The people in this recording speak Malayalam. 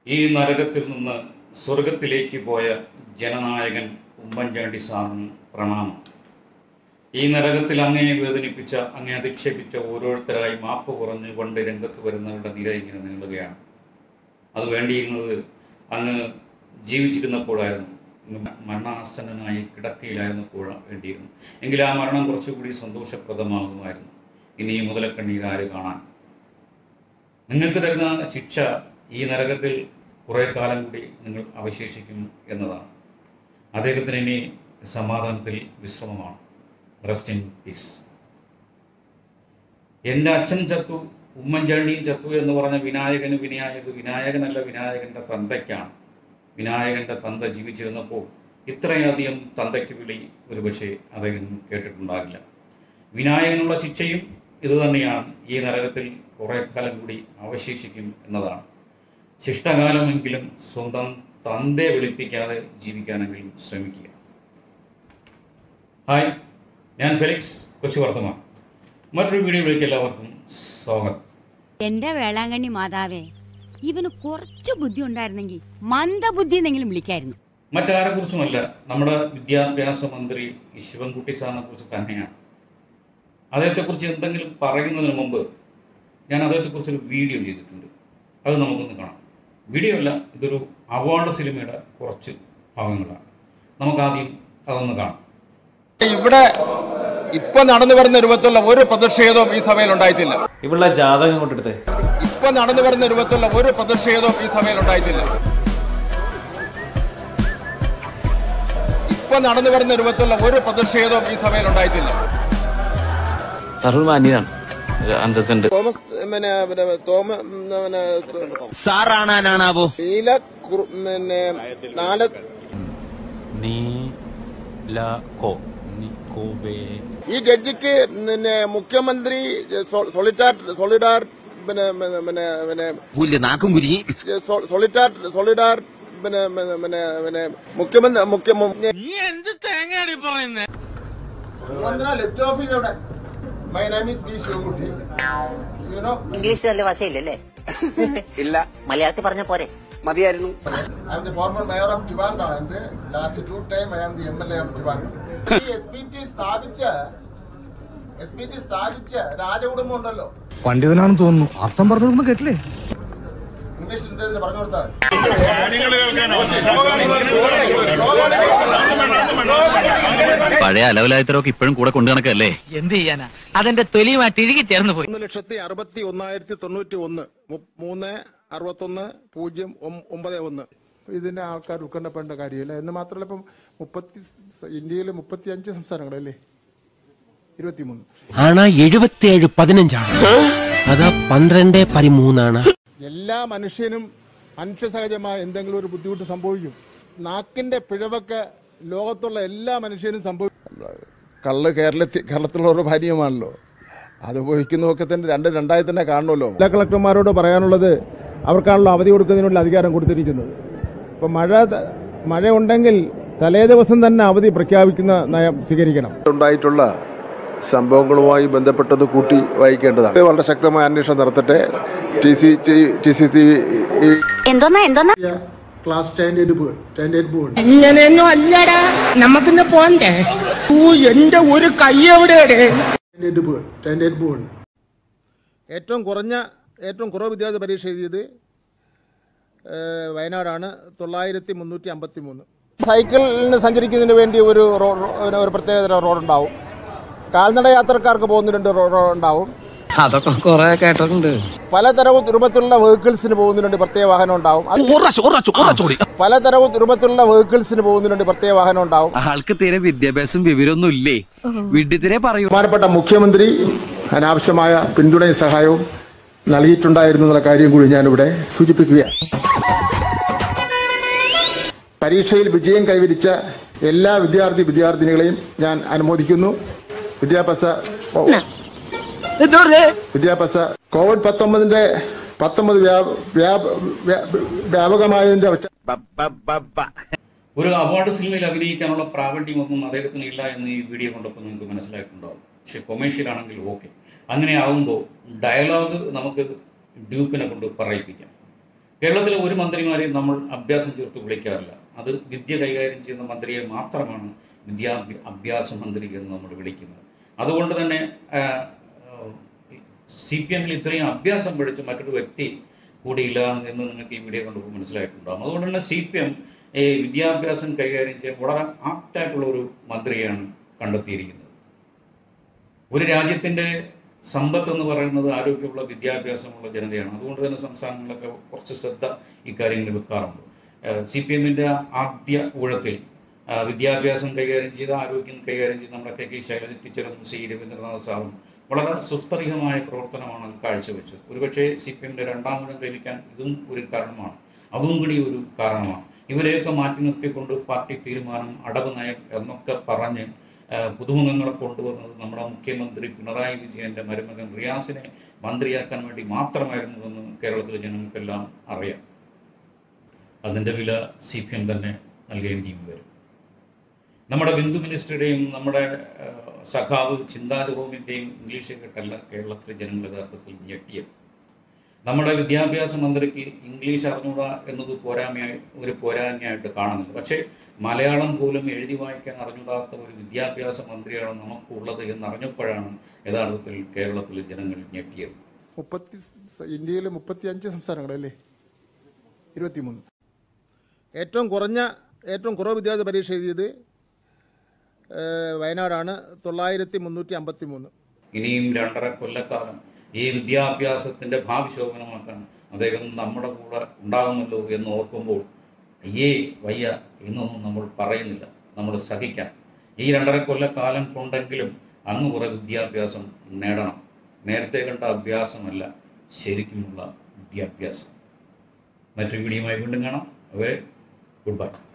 ഈ നരകത്തിൽ നിന്ന് സ്വർഗത്തിലേക്ക് പോയ ജനനായകൻ ഉമ്മൻചാണ്ടി സാറിന് പ്രണാമം. ഈ നരകത്തിൽ അങ്ങയെ വേദനിപ്പിച്ച, അങ്ങയെ അധിക്ഷേപിച്ച ഓരോരുത്തരായി മാപ്പ് കുറഞ്ഞ് കൊണ്ട് രംഗത്ത് വരുന്നവരുടെ നിര ഇങ്ങനെ നീളുകയാണ്. അത് വേണ്ടിയിരുന്നത് അങ്ങ് ജീവിച്ചിരുന്നപ്പോഴായിരുന്നു, മരണാസന്നനായി കിടക്കയിലായിരുന്നപ്പോൾ വേണ്ടിയിരുന്നു. എങ്കിൽ ആ മരണം കുറച്ചുകൂടി സന്തോഷപ്രദമാകുമായിരുന്നു. ഇനി ഈ മുതലക്കണ്ണീർ ആര് കാണാൻ? നിങ്ങൾക്ക് തരുന്ന ശിക്ഷ ഈ നരകത്തിൽ കുറേ കാലം കൂടി നിങ്ങൾ അവശേഷിക്കും എന്നതാണ്. അദ്ദേഹത്തിന് ഇനി സമാധാനത്തിൽ വിശ്രമമാണ്. Rest in peace. എൻ്റെ അച്ഛൻ ചത്തു, ഉമ്മൻചാണ്ടിയും ചത്തു എന്ന് പറഞ്ഞ വിനായകന് വിനായകനല്ല, വിനായകൻ്റെ തന്തയ്ക്കാണ്. വിനായകൻ്റെ തന്ത ജീവിച്ചിരുന്നപ്പോൾ ഇത്രയധികം തന്തയ്ക്ക് വിളി ഒരുപക്ഷെ അദ്ദേഹം കേട്ടിട്ടുണ്ടാകില്ല. വിനായകനുള്ള ശിക്ഷയും ഇതുതന്നെയാണ്. ഈ നരകത്തിൽ കുറേ കാലം കൂടി അവശേഷിക്കും എന്നതാണ്. ശിഷ്ടകാലമെങ്കിലും സ്വന്തം തന്തയെ വിളിപ്പിക്കാതെ ജീവിക്കാനെങ്കിലും ശ്രമിക്കുക. ഹായ്, ഞാൻ ഫെലിക്സ്, കൊച്ചു വർത്തമാൻ. മറ്റൊരു വീഡിയോയിലേക്ക് എല്ലാവർക്കും സ്വാഗതം. എന്റെ വേളാങ്കണ്ണി മാതാവേ, ഇവന് കുറച്ച് ബുദ്ധി ഉണ്ടായിരുന്നെങ്കിൽ മന്ദബുദ്ധി എന്നെങ്കിലും വിളിക്കായിരുന്നു. മറ്റാരെ കുറിച്ചുമല്ല, നമ്മുടെ വിദ്യാഭ്യാസ മന്ത്രി ശിവൻകുട്ടി സാറിനെ കുറിച്ച് തന്നെയാണ്. അദ്ദേഹത്തെക്കുറിച്ച് എന്തെങ്കിലും പറയുന്നതിന് മുമ്പ് ഞാൻ അദ്ദേഹത്തെക്കുറിച്ചൊരു വീഡിയോ ചെയ്തിട്ടുണ്ട്. അത് നമുക്കൊന്ന് കാണാം. വീഡിയോ അല്ല, ഇതൊരു അവാർഡ് സിനിമയുടെ കുറച്ച് ഭാഗങ്ങളാണ്. നമുക്കാദ്യം അതൊന്ന് കാണാം. ഇവിടെ ഇപ്പൊ നടന്നു വരുന്ന രൂപത്തിലുള്ള ഒരു പ്രതിഷേധവും ഈ സഭയിൽ ഉണ്ടായിട്ടില്ല. ഇവിടെ ജാതകം കൊണ്ടെടുത്തേ. ഇപ്പൊ നടന്നു വരുന്ന രൂപത്തിലുള്ള ഒരു പ്രതിഷേധവും ഈ സഭയിൽ ഉണ്ടായിട്ടില്ല. ഇപ്പൊ നടന്നു വരുന്ന രൂപത്തിലുള്ള ഒരു പ്രതിഷേധവും ഈ സഭയിൽ ഉണ്ടായിട്ടില്ല. തോമസ് സാറാണാനാവോ ഈ ജഡ്ജിക്ക് മുഖ്യമന്ത്രി സോളിഡാർ നാക്കും കുരുങ്ങി സോളിഡാർ മുഖ്യമന്ത്രി ലെഫ്റ്റ് ഓഫീസ് എവിടെ? My name is V. Shivankutty. You know? English നല്ല ഭാഷയില്ലല്ലേ? ഇല്ല. മലയാളത്തിൽ പറഞ്ഞ പോരെ? മതിയായിരുന്നു. I am the former mayor of Trivandrum and last 2 times I am the MLA of Trivandrum. ഈ SPT സ്ഥാപിച്ച രാജകുടുംബം ഉണ്ടല്ലോ. പണ്ഡിതനാണെന്ന് തോന്നുന്നു. അർത്ഥം പറഞ്ഞൊന്നും കേട്ടില്ലേ? ഇംഗ്ലീഷിൽ എന്തെങ്കിലും പറഞ്ഞു കൊടുത്താൽ പഴയ അലവലായത്തരൊക്കെ ഇപ്പോഴും കൂടെ കൊണ്ടു നടക്കല്ലേ? എന്ത് ചെയ്യാനാ, അതെന്റെ തൊലിയുമായിട്ട് ഇഴുകി ചേർന്ന് പോയി. 1,61,91 361,091 ഇതിന്റെ ആൾക്കാർ ഉത്കണ്ഠപ്പെടേണ്ട കാര്യമില്ല. എന്ന് മാത്രമല്ല, ഇപ്പം ഇന്ത്യയിൽ 35 സംസ്ഥാനങ്ങളല്ലേ? 23 ആണാ 77-15 അതാ 12-13. എല്ലാ മനുഷ്യനും മനുഷ്യസഹജമായ എന്തെങ്കിലും ഒരു ബുദ്ധിമുട്ട് സംഭവിക്കും. നാക്കിന്റെ പിഴവൊക്കെ ലോകത്തുള്ള എല്ലാ മനുഷ്യനും സംഭവിക്കും. കള്ള് കേരളത്തിലുള്ള ഒരു ഭാര്യമാണല്ലോ, അത് ഉപയോഗിക്കുന്നതൊക്കെ തന്നെ രണ്ടായി തന്നെ കാണണമല്ലോ. ജില്ലാ കളക്ടർമാരോട് പറയാനുള്ളത്, അവർക്കാണല്ലോ അവധി കൊടുക്കുന്നതിനുള്ള അധികാരം കൊടുത്തിരിക്കുന്നത്. ഇപ്പം മഴ ഉണ്ടെങ്കിൽ തലേ ദിവസം തന്നെ അവധി പ്രഖ്യാപിക്കുന്ന നയം സ്വീകരിക്കണം. ഉണ്ടായിട്ടുള്ള സംഭവങ്ങളുമായി ബന്ധപ്പെട്ടത് കൂട്ടി വായിക്കേണ്ടതാണ്. വളരെ ശക്തമായ അന്വേഷണം നടത്തട്ടെ. ക്ലാസ് സ്റ്റാൻഡേർഡ് ബോർഡ് ഇങ്ങനെയൊന്നും അല്ലടാ, നമുക്കിന്ന് പോണ്ടേ? എന്റെ ഒരു കൈ എവിടെയാണ്? സ്റ്റാൻഡേർഡ് ബോർഡ് ഏറ്റവും കുറവ് വിദ്യാർത്ഥി പരീക്ഷ എഴുതിയത് വയനാടാണ്. 9353. സൈക്കിളിന് സഞ്ചരിക്കുന്നതിന് വേണ്ടി ഒരു പ്രത്യേകതര റോഡുണ്ടാവും. കാൽനട യാത്രക്കാർക്ക് പോകുന്നതിനുണ്ട് റോഡുണ്ടാവും. അതൊക്കെ കുറെ കേട്ടിട്ടുണ്ട്. പലതരവും രൂപത്തിലുള്ള വെഹിക്കിൾസിന് പോകുന്നതിനുണ്ട് പ്രത്യേക വാഹനം ഉണ്ടാവും. പലതരവും രൂപത്തിലുള്ള വെഹിക്കിൾസിന് പോകുന്നതിനുണ്ട് പ്രത്യേക വാഹനം ഉണ്ടാവും. ആൾക്ക് തീരെ വിദ്യാഭ്യാസം വിവരമൊന്നും ഇല്ലേ? വിഡ്ഢിത്തിരെ പറയൂ. ബഹുമാനപ്പെട്ട മുഖ്യമന്ത്രി അനാവശ്യമായ പിന്തുണയും സഹായവും നൽകിയിട്ടുണ്ടായിരുന്നു എന്നുള്ള കാര്യം കൂടി ഞാനിവിടെ സൂചിപ്പിക്കുകയാണ്. പരീക്ഷയിൽ വിജയം കൈവരിച്ച എല്ലാ വിദ്യാർത്ഥിനികളെയും ഞാൻ അനുമോദിക്കുന്നു. വിദ്യാഭ്യാസ COVID-19 വ്യാപകമായതിന്റെ ഒരു അവാർഡ് സിനിമയിൽ അഭിനയിക്കാനുള്ള പ്രാവണ്യമൊന്നും അദ്ദേഹത്തിന് ഇല്ല എന്ന് ഈ വീഡിയോ കൊണ്ടപ്പോൾ നിങ്ങൾക്ക് മനസ്സിലായിട്ടുണ്ടാവും. പക്ഷെ കൊമേഴ്ഷ്യൽ ആണെങ്കിൽ ഓക്കെ. അങ്ങനെ ആകുമ്പോൾ ഡയലോഗ് നമുക്ക് ഡ്യൂപ്പിനെ കൊണ്ട് പറയിപ്പിക്കാം. കേരളത്തിലെ ഒരു മന്ത്രിമാരെയും നമ്മൾ അഭ്യാസം ചേർത്ത് വിളിക്കാറില്ല. അത് വിദ്യ കൈകാര്യം ചെയ്യുന്ന മന്ത്രിയെ മാത്രമാണ് അഭ്യാസ മന്ത്രി എന്ന് നമ്മൾ വിളിക്കുന്നത്. അതുകൊണ്ട് തന്നെ CPM-ൽ ഇത്രയും അഭ്യാസം പഠിച്ച മറ്റൊരു വ്യക്തി കൂടിയില്ല എന്ന് നിങ്ങൾക്ക് ഈ വീഡിയോ കണ്ടപ്പോൾ മനസ്സിലായിട്ടുണ്ടാകും. അതുകൊണ്ട് തന്നെ CPM വിദ്യാഭ്യാസം കൈകാര്യം ചെയ്യാൻ വളരെ ആപ്റ്റായിട്ടുള്ള ഒരു മന്ത്രിയാണ് കണ്ടെത്തിയിരിക്കുന്നത്. ഒരു രാജ്യത്തിൻ്റെ സമ്പത്ത് എന്ന് പറയുന്നത് ആരോഗ്യമുള്ള വിദ്യാഭ്യാസമുള്ള ജനതയാണ്. അതുകൊണ്ട് തന്നെ സംസ്ഥാനങ്ങളൊക്കെ കുറച്ച് ശ്രദ്ധ ഇക്കാര്യങ്ങളിൽ വെക്കാറുണ്ട്. CPM-ന്റെ ആദ്യ ഊഴത്തിൽ വിദ്യാഭ്യാസം കൈകാര്യം ചെയ്ത് ആരോഗ്യം കൈകാര്യം ചെയ്ത് നമ്മുടെ KK ശൈലജ ടീച്ചറും C രവീന്ദ്രനാഥ് സാറും വളരെ സുസ്ഥിരമായ പ്രവർത്തനമാണ് കാഴ്ചവെച്ചത്. ഒരുപക്ഷെ CPM-ന്റെ രണ്ടാം ഊഴം കഴിക്കാൻ ഇതും ഒരു കാരണമാണ്, അതും കൂടി ഒരു കാരണമാണ്. ഇവരെയൊക്കെ മാറ്റി നിർത്തിക്കൊണ്ട് പാർട്ടി തീരുമാനം, അടവ് നയം എന്നൊക്കെ പറഞ്ഞ് പുതുമുഖങ്ങളെ കൊണ്ടുവന്നത് നമ്മുടെ മുഖ്യമന്ത്രി പിണറായി വിജയൻ്റെ മരുമകൻ റിയാസിനെ മന്ത്രിയാക്കാൻ വേണ്ടി മാത്രമായിരുന്നുവെന്ന് കേരളത്തിലെ ജനങ്ങൾക്കെല്ലാം അറിയാം. അതിൻ്റെ വില CPM തന്നെ നൽകേണ്ടിയും വരും. നമ്മുടെ ബിന്ദു മിനിസ്റ്ററുടെയും നമ്മുടെ സഖാവ് ചിന്താജറോമിൻ്റെയും ഇംഗ്ലീഷ് കേട്ടല്ല കേരളത്തിലെ ജനങ്ങൾ യഥാർത്ഥത്തിൽ ഞെട്ടിയത്. നമ്മുടെ വിദ്യാഭ്യാസ മന്ത്രിക്ക് ഇംഗ്ലീഷ് അറിഞ്ഞൂടാ എന്നത് പോരായ്മയായിട്ട് കാണുന്നില്ല. പക്ഷേ മലയാളം പോലും എഴുതി വായിക്കാൻ അറിഞ്ഞൂടാത്ത ഒരു വിദ്യാഭ്യാസ മന്ത്രിയാണ് നമുക്കുള്ളത് എന്നറിഞ്ഞപ്പോഴാണ് യഥാർത്ഥത്തിൽ കേരളത്തിലെ ജനങ്ങൾ ഞെട്ടിയത്. ഇന്ത്യയിൽ 35 സംസ്ഥാനങ്ങളല്ലേ, 23. ഏറ്റവും കുറവ് വിദ്യാർത്ഥി പരീക്ഷ എഴുതിയത് വയനാടാണ്, 9353. ഇനിയും 2.5 കൊല്ലക്കാലം ഈ വിദ്യാഭ്യാസത്തിൻ്റെ ഭാവി ശോഭനമാക്കാൻ അദ്ദേഹം നമ്മുടെ കൂടെ ഉണ്ടാകുമല്ലോ എന്ന് ഓർക്കുമ്പോൾ അയ്യേ വയ്യ എന്നൊന്നും നമ്മൾ പറയുന്നില്ല. നമ്മൾ സഹിക്കാം. ഈ 2.5 കൊല്ലക്കാലം കൊണ്ടെങ്കിലും അങ്ങ് കുറെ വിദ്യാഭ്യാസം നേടണം. നേരത്തെ കണ്ട അഭ്യാസമല്ല, ശരിക്കുമുള്ള വിദ്യാഭ്യാസം. മറ്റൊരു വീഡിയോയുമായി വീണ്ടും കാണാം. അവരെ ഗുഡ് ബൈ.